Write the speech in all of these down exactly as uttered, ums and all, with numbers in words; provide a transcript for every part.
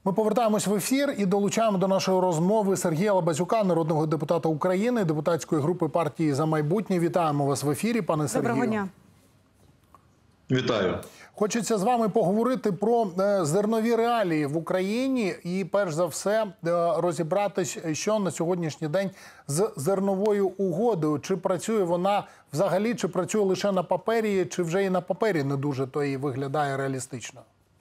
Ми повертаємось в ефір і долучаємо до нашої розмови Сергія Лабазюка, народного депутата України, депутатської групи партії «За майбутнє». Вітаємо вас в ефірі, пане Сергію. Доброго дня. Вітаю. Хочеться з вами поговорити про зернові реалії в Україні і, перш за все, розібратись, що на сьогоднішній день з зерновою угодою. Чи працює вона взагалі, чи працює лише на папері, чи вже і на папері не дуже то і виглядає реалістично?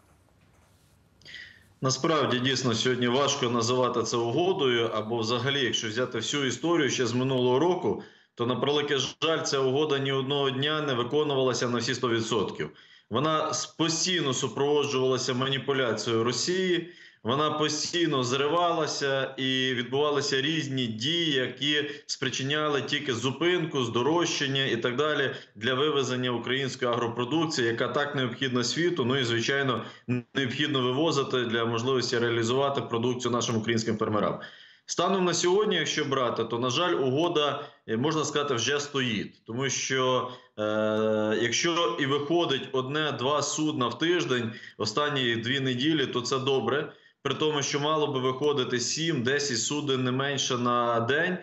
Насправді, дійсно, сьогодні важко називати це угодою, або взагалі, якщо взяти всю історію ще з минулого року, то, на превеликий жаль, ця угода ні одного дня не виконувалася на всі сто відсотків. Вона постійно супроводжувалася маніпуляцією Росії, вона постійно зривалася і відбувалися різні дії, які спричиняли тільки зупинку, здорожчання і так далі для вивезення української агропродукції, яка так необхідна світу, ну і, звичайно, необхідно вивозити для можливості реалізувати продукцію нашим українським фермерам. Станом на сьогодні, якщо брати, то, на жаль, угода, можна сказати, вже стоїть. Тому що, е, якщо і виходить одне-два судна в тиждень, останні дві неділі, то це добре. При тому, що мало би виходити сім-десять суден не менше на день.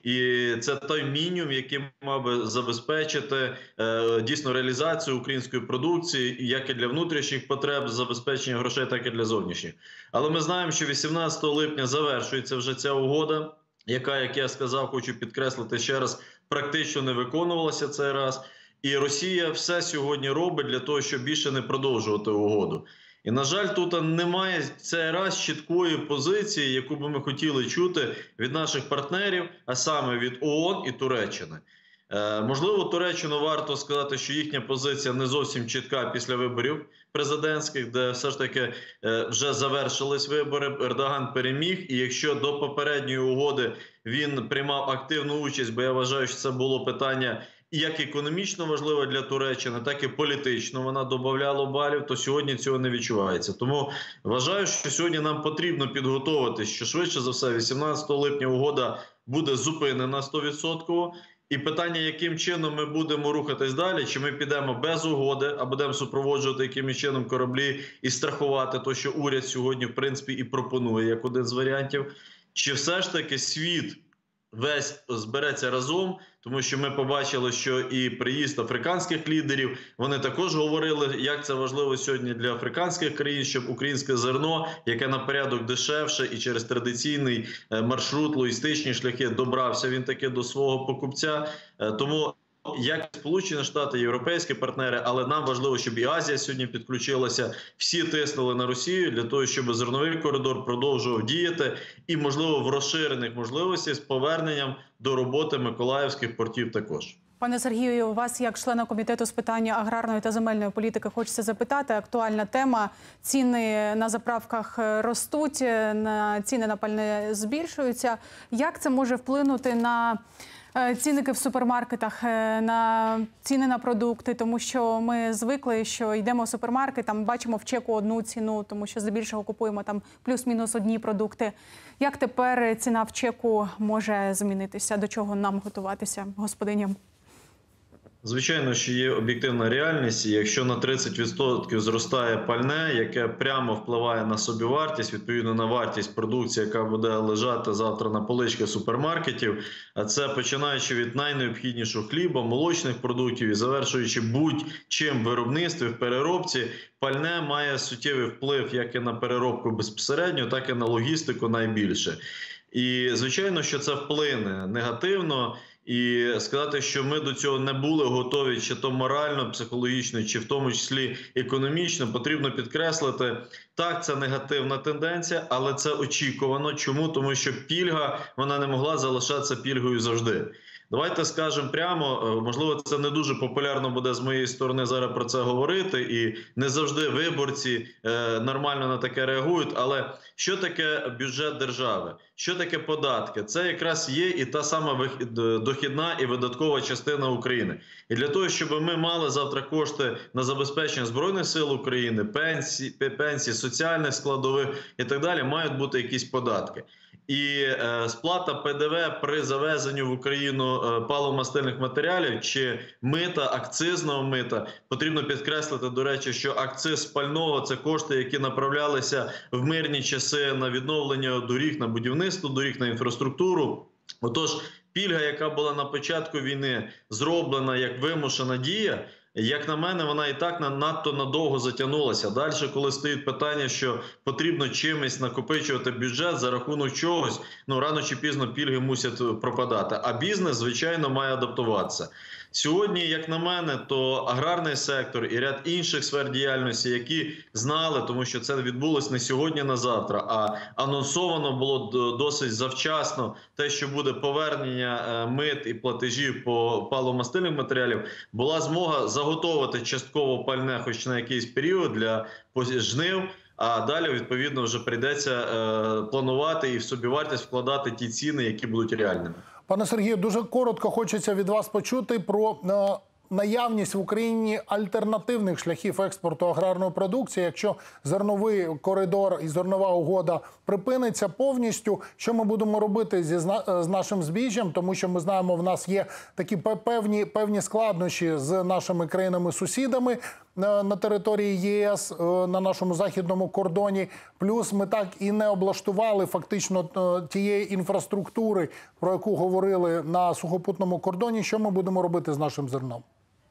І це той мінімум, який мав би забезпечити е, дійсно реалізацію української продукції, як і для внутрішніх потреб, забезпечення грошей, так і для зовнішніх. Але ми знаємо, що вісімнадцятого липня завершується вже ця угода, яка, як я сказав, хочу підкреслити ще раз, практично не виконувалася цей раз. І Росія все сьогодні робить для того, щоб більше не продовжувати угоду. І, на жаль, тут немає цей раз чіткої позиції, яку би ми хотіли чути від наших партнерів, а саме від ООН і Туреччини. Е, можливо, Туреччину варто сказати, що їхня позиція не зовсім чітка після виборів президентських, де все ж таки е, вже завершились вибори, Ердоган переміг, і якщо до попередньої угоди він приймав активну участь, бо я вважаю, що це було питання як економічно важливо для Туреччини, так і політично вона додавала балів, то сьогодні цього не відчувається. Тому вважаю, що сьогодні нам потрібно підготуватися, що швидше за все вісімнадцятого липня угода буде зупинена сто відсотків. І питання, яким чином ми будемо рухатись далі, чи ми підемо без угоди, а будемо супроводжувати якимось чином кораблі і страхувати те, що уряд сьогодні, в принципі, і пропонує як один з варіантів, чи все ж таки світ весь збереться разом, тому що ми побачили, що і приїзд африканських лідерів, вони також говорили, як це важливо сьогодні для африканських країн, щоб українське зерно, яке на порядок дешевше і через традиційний маршрут, логістичні шляхи добрався він таки до свого покупця. Тому як Сполучені Штати, європейські партнери, але нам важливо, щоб і Азія сьогодні підключилася, всі тиснули на Росію для того, щоб зерновий коридор продовжував діяти і, можливо, в розширених можливостях з поверненням до роботи миколаївських портів також. Пане Сергію, у вас, як члена комітету з питання аграрної та земельної політики, хочеться запитати, актуальна тема. Ціни на заправках ростуть, на ціни на пальне збільшуються. Як це може вплинути на цінники в супермаркетах, на ціни на продукти, тому що ми звикли, що йдемо в супермаркет, там бачимо в чеку одну ціну, тому що здебільшого купуємо там плюс-мінус одні продукти. Як тепер ціна в чеку може змінитися? До чого нам готуватися, господиням? Звичайно, що є об'єктивна реальність, і якщо на тридцять відсотків зростає пальне, яке прямо впливає на собівартість, відповідно на вартість продукції, яка буде лежати завтра на поличках супермаркетів, а це починаючи від найнеобхіднішого хліба, молочних продуктів і завершуючи будь-чим в виробництві, в переробці, пальне має суттєвий вплив як і на переробку безпосередньо, так і на логістику найбільше. І, звичайно, що це вплине негативно. І сказати, що ми до цього не були готові, чи то морально, психологічно, чи в тому числі економічно, потрібно підкреслити, так, це негативна тенденція, але це очікувано. Чому? Тому що пільга, вона не могла залишатися пільгою завжди. Давайте скажемо прямо, можливо, це не дуже популярно буде з моєї сторони зараз про це говорити, і не завжди виборці е, нормально на таке реагують, але що таке бюджет держави? Що таке податки? Це якраз є і та сама дохідна і видаткова частина України. І для того, щоб ми мали завтра кошти на забезпечення Збройних сил України, пенсії, пенсії, соціальних складових і так далі, мають бути якісь податки. І е, сплата Пе Де Ве при завезенню в Україну е, паливомастильних матеріалів чи мита, акцизного мита, потрібно підкреслити, до речі, що акциз пального – це кошти, які направлялися в мирні часи на відновлення доріг, на будівництво доріг, на інфраструктуру. Отож, пільга, яка була на початку війни зроблена як вимушена дія, як на мене, вона і так надто надовго затягнулася. Далі, коли стоїть питання, що потрібно чимось накопичувати бюджет за рахунок чогось, ну рано чи пізно пільги мусять пропадати. А бізнес, звичайно, має адаптуватися. Сьогодні, як на мене, то аграрний сектор і ряд інших сфер діяльності, які знали, тому що це відбулось не сьогодні, на завтра, а анонсовано було досить завчасно те, що буде повернення мит і платежів по паливомастильним матеріалів, була змога заготовити частково пальне хоч на якийсь період для жнив, а далі, відповідно, вже прийдеться е, планувати і в собівартість вкладати ті ціни, які будуть реальними. Пане Сергію, дуже коротко хочеться від вас почути про е, наявність в Україні альтернативних шляхів експорту аграрної продукції. Якщо зерновий коридор і зернова угода припиниться повністю, що ми будемо робити зі, з нашим збіжжям? Тому що ми знаємо, в нас є такі певні, певні складнощі з нашими країнами-сусідами на території ЄС, на нашому західному кордоні. Плюс ми так і не облаштували фактично тієї інфраструктури, про яку говорили на сухопутному кордоні. Що ми будемо робити з нашим зерном?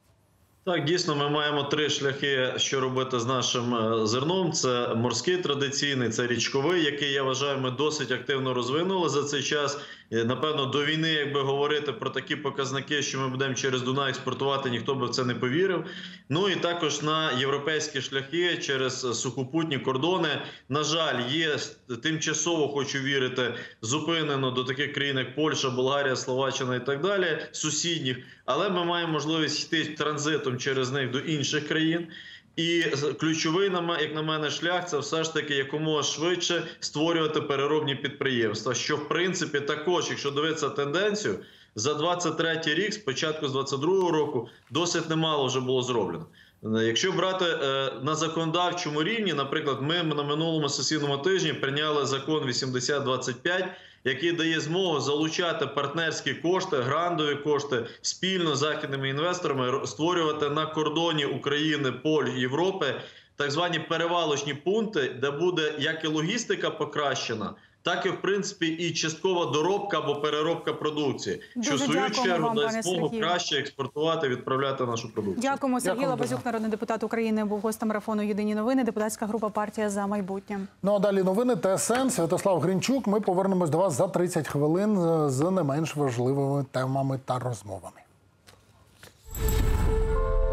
Так, дійсно, ми маємо три шляхи, що робити з нашим зерном. Це морський традиційний, це річковий, який, я вважаю, ми досить активно розвинули за цей час. Напевно, до війни, якби говорити про такі показники, що ми будемо через Дунай експортувати, ніхто би в це не повірив. Ну і також на європейські шляхи через сухопутні кордони. На жаль, є тимчасово, хочу вірити, зупинено до таких країн, як Польща, Болгарія, Словаччина і так далі, сусідніх. Але ми маємо можливість йти транзитом через них до інших країн. І ключовий, як на мене, шлях – це все ж таки якомога швидше створювати переробні підприємства, що, в принципі, також, якщо дивитися тенденцію, за двадцять третій рік, спочатку з двадцять другого року, досить немало вже було зроблено. Якщо брати на законодавчому рівні, наприклад, ми на минулому сесійному тижні прийняли закон вісімдесят двадцять п'ять, який дає змогу залучати партнерські кошти, грантові кошти спільно з західними інвесторами, створювати на кордоні України, Поль, Європи так звані перевалочні пункти, де буде як і логістика покращена, так і, в принципі, і часткова доробка або переробка продукції, Дуже що в свою чергу вам, дасть змогу Сергію. краще експортувати, відправляти нашу продукцію. Дякуємо. Сергій Дякую, Лабазюк, дуже. народний депутат України, був гостем марафону «Єдині новини», депутатська група «Партія за майбутнє». Ну а далі новини ТСН. Святослав Гринчук. Ми повернемось до вас за тридцять хвилин з не менш важливими темами та розмовами.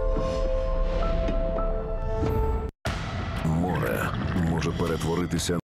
Море може перетворитися